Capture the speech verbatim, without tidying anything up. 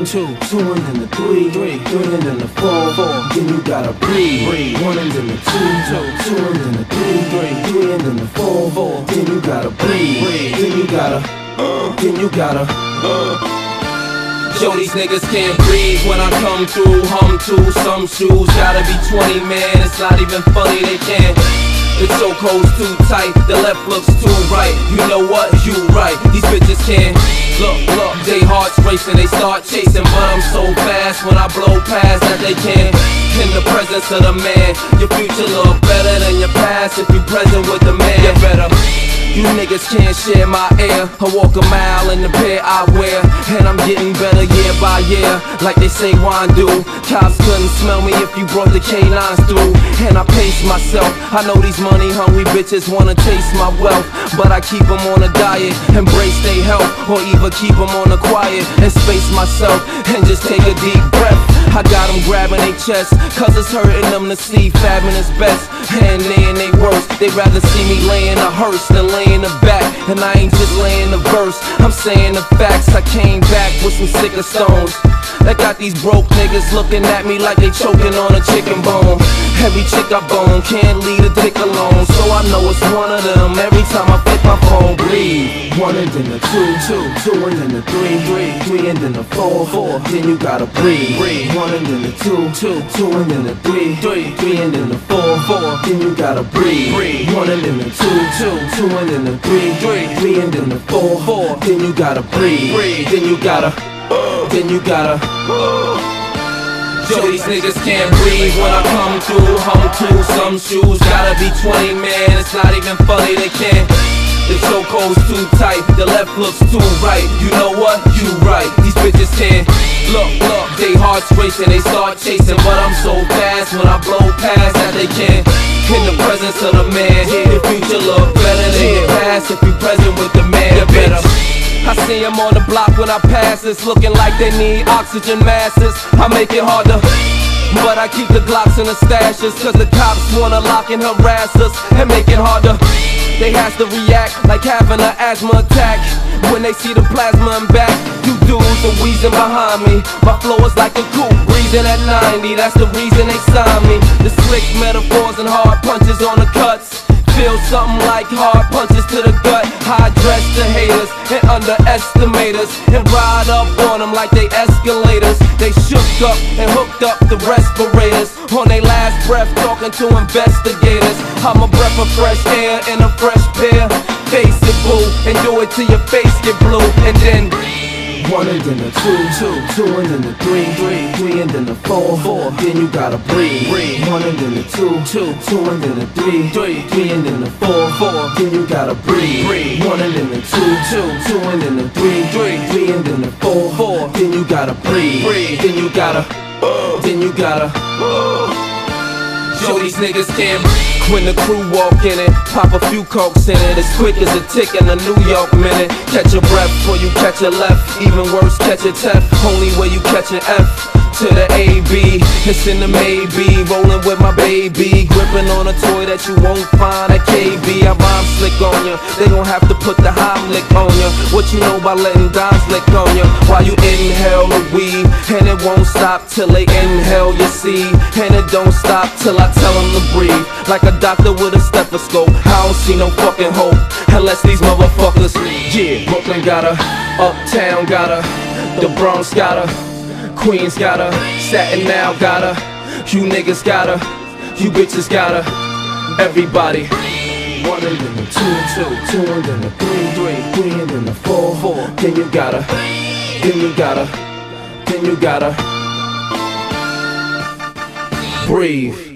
two, two and then the three, three, three and then the four, four. Then you gotta breathe, breathe. One and then the two, two, two and then the three, three, three and then the four, four. Then you gotta breathe, breathe. Then you gotta, uh, then you gotta, uh. Yo, these niggas can't breathe when I come through. Hum to some shoes, gotta be twenty, man. It's not even funny, they can't. The chokehold's too tight, the left looks too right. You know what? You right. These bitches can't. Look, look, they hearts racing, they start chasing, but I'm so fast when I blow past that they can't. In the presence of the man, your future look better than your past if you present with the man. You better. You niggas can't share my air. I walk a mile in the pair I wear, and I'm getting better year by year, like they say wine do. Cops couldn't smell me if you brought the canines through. And I pace myself. I know these money hungry bitches wanna taste my wealth, but I keep them on a diet, embrace their health, or even keep them on the quiet and space myself and just take a deep breath. I got them grabbing their chest, cause it's hurting them to see fabbing is best. And they and they worst, they rather see me laying a hearse than laying a back. And I ain't just laying a verse, I'm saying the facts. I came back with some sicker stones that got these broke niggas looking at me like they choking on a chicken bone. Every chick I bone can't leave a dick alone, so I know it's one of them every time I pick my phone. Breathe. One and then the two, two, two and then the three, three, three and then the four, four. Then you gotta breathe. Breathe. One and then the two, two, two and then the three, three, three and then the four, four. Then you gotta breathe. Breathe. One and then the two, two, two and then the three, three, three and then the four, four. Then you gotta breathe. Breathe. Then you gotta, uh, then you gotta. Uh. Yo, these niggas can't breathe when I come through. Hum to some shoes, gotta be twenty, man. It's not even funny, they can't. The chokehold's too tight, the left looks too right. You know what? You right. These bitches can't. Look, look, they hearts racing, they start chasing, but I'm so fast when I blow past that they can't. In the presence of the man, your future look better than your past if you present with the man. You better. I see them on the block when I pass, it's looking like they need oxygen masses. I make it harder, but I keep the Glocks in the stashes, cause the cops wanna lock and harass us and make it harder. They has to react like having an asthma attack when they see the plasma in back. You dudes are wheezing behind me, my flow is like a coupe breathing at ninety. That's the reason they signed me. The slick metaphors and hard punches on the cuts feel something like hard punches to the gut. I dress the haters and underestimate us and ride up on them like they escalators. They shook up and hooked up the respirators on their last breath, talking to investigators. I'm a breath of fresh air in a fresh pair. Face it, boo, and do it till your face get blue. And then one and then the two, two, two and then the three, three, three and then the four, four. Then you gotta breathe. Breathe. One and then the two, two, two and then the three, three, three and then the four, four. Then you gotta breathe. Breathe. One and then the two, two, two and then the three, three, three and then the four, four. Then you gotta breathe. Breathe. Then you gotta, uh, then you gotta. Uh. Yo, these niggas can't. When the crew walk in it, pop a few cokes in it, as quick as a tick in a New York minute. Catch your breath before you catch a left, even worse, catch a F. Only way you catch an F to the A B, it's in the maybe. Rolling with my baby, gripping on a toy that you won't find at K B. I rhyme slick on ya, they gon' have to put the Heimlich on ya. What you know about letting dimes lick on ya while you inhale the weed, and it won't stop till they inhale your seed, and it don't stop till I tell them to breathe. Like a doctor with a stethoscope, I don't see no fucking hope unless these motherfuckers. Yeah, Brooklyn got her, Uptown got her, the Bronx got her, Queens got her, Staten now got her, you niggas got her, you bitches got her, everybody. One and then the two, two, two and then the three, three, three and then the four, four. Then you gotta, then you gotta, then you gotta breathe.